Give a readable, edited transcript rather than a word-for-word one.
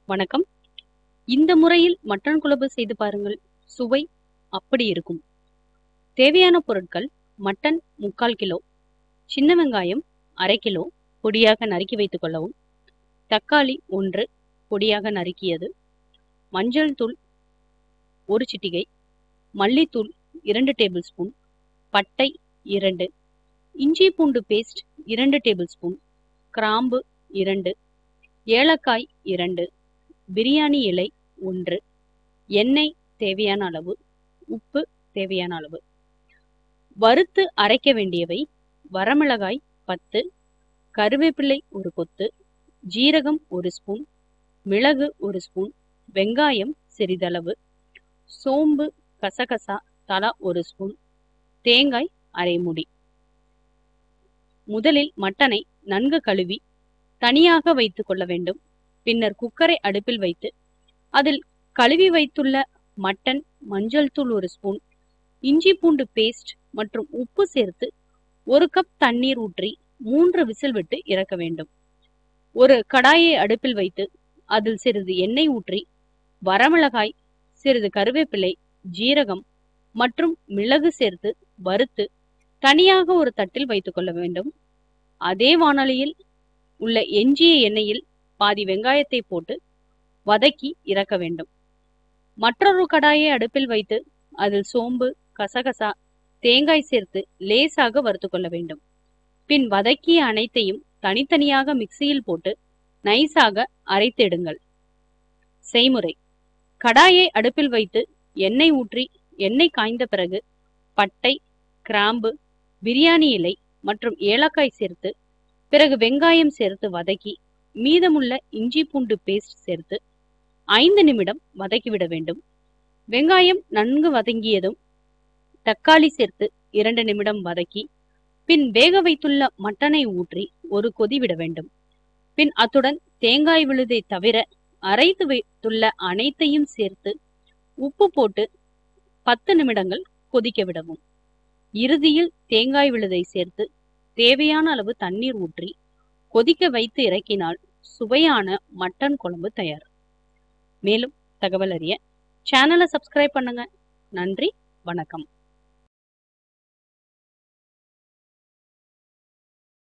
வணக்கம். இந்த முறையில் மட்டன் குழம்பு செய்து பாருங்கள். சுவை அப்படி இருக்கும். தேவையான பொருட்கள்: மட்டன் 3/4 கிலோ, சின்ன வெங்காயம் 1/2 கிலோ பொடியாக நறுக்கி வைத்துக் கொள்ளவும், தக்காளி 1 பொடியாக நறுக்கியது, மஞ்சள் தூள் 1 சிட்டிகை, மல்லித்தூள் 2 டேபிள் ஸ்பூன், பட்டை 2, இஞ்சி பூண்டு பேஸ்ட் 2 டேபிள் ஸ்பூன், கிராம்பு 2, ஏலக்காய் 2, பிரியாணி இலை 1, எண்ணெய் தேவையான அளவு, உப்பு தேவையான அளவு. வறுத்து அரைக்க வேண்டியவை: வரமிளகாய் 10, கருவேப்பிலை 1 கொத்து, ஜீரகம் 1 ஸ்பூன், மிளகு 1 ஸ்பூன், வெங்காயம் சிறிதளவு, சோம்பு கசகசா தலா 1 ஸ்பூன், தேங்காய் அரை மூடி. முதலில் மட்டனை நன்கு கழுவி தனியாக வைத்துக் கொள்ள வேண்டும். பின்னர் குக்கரை அடுப்பில் வைத்து அதில் கழுவி வைத்துள்ள மட்டன், மஞ்சள் தூள் 1 ஸ்பூன், இஞ்சி பூண்டு பேஸ்ட் மற்றும் உப்பு சேர்த்து 1 கப் தண்ணீர் ஊற்றி 3 விசில் விட்டு இறக்க வேண்டும். ஒரு கடாயை அடுப்பில் வைத்து அதில் சிறிது எண்ணெய் ஊற்றி வரமிளகாய், சிறிது கருவேப்பிலை, ஜீரகம் மற்றும் மிளகு சேர்த்து வறுத்து தனியாக ஒரு தட்டில் வைத்துக் கொள்ள வேண்டும். அதே வாணலியில் உள்ள எஞ்சிய எண்ணெயில் பாதி வெங்காயத்தை போட்டு வதக்கி இறக்க வேண்டும். மற்றொரு கடாயை அடுப்பில் வைத்து அதில் சோம்பு, கசகசா, தேங்காய் சேர்த்து லேசாக வறுத்து கொள்ள வேண்டும். பின் வதக்கிய அனைத்தையும் தனித்தனியாக மிக்சியில் போட்டு நைஸாக அரைத்திடுங்கள். செய்முறை: கடாயை அடுப்பில் வைத்து எண்ணெய் ஊற்றி எண்ணெய் காய்ந்த பிறகு பட்டை, கிராம்பு, பிரியாணி இலை மற்றும் ஏலக்காய் சேர்த்து பிறகு வெங்காயம் சேர்த்து வதக்கி மீதமுள்ள இஞ்சி பூண்டு பேஸ்ட் சேர்த்து 5 நிமிடம் வதக்கிவிட வேண்டும். வெங்காயம் நன்கு வதங்கியதும் தக்காளி சேர்த்து 2 நிமிடம் வதக்கி பின் வேக வைத்துள்ள மட்டனை ஊற்றி ஒரு கொதி விட வேண்டும். பின் அத்துடன் தேங்காய் விழுதை தவிர அரைத்து வைத்துள்ள அனைத்தையும் சேர்த்து உப்பு போட்டு 10 நிமிடங்கள் கொதிக்க விடவும். இறுதியில் தேங்காய் விழுதை சேர்த்து தேவையான அளவு தண்ணீர் ஊற்றி கொதிக்க வைத்து இறக்கினால் சுவையான மட்டன் குழம்பு தயார். மேலும் தகவல் அறிய சேனலை சப்ஸ்கிரைப் பண்ணுங்க. நன்றி, வணக்கம்.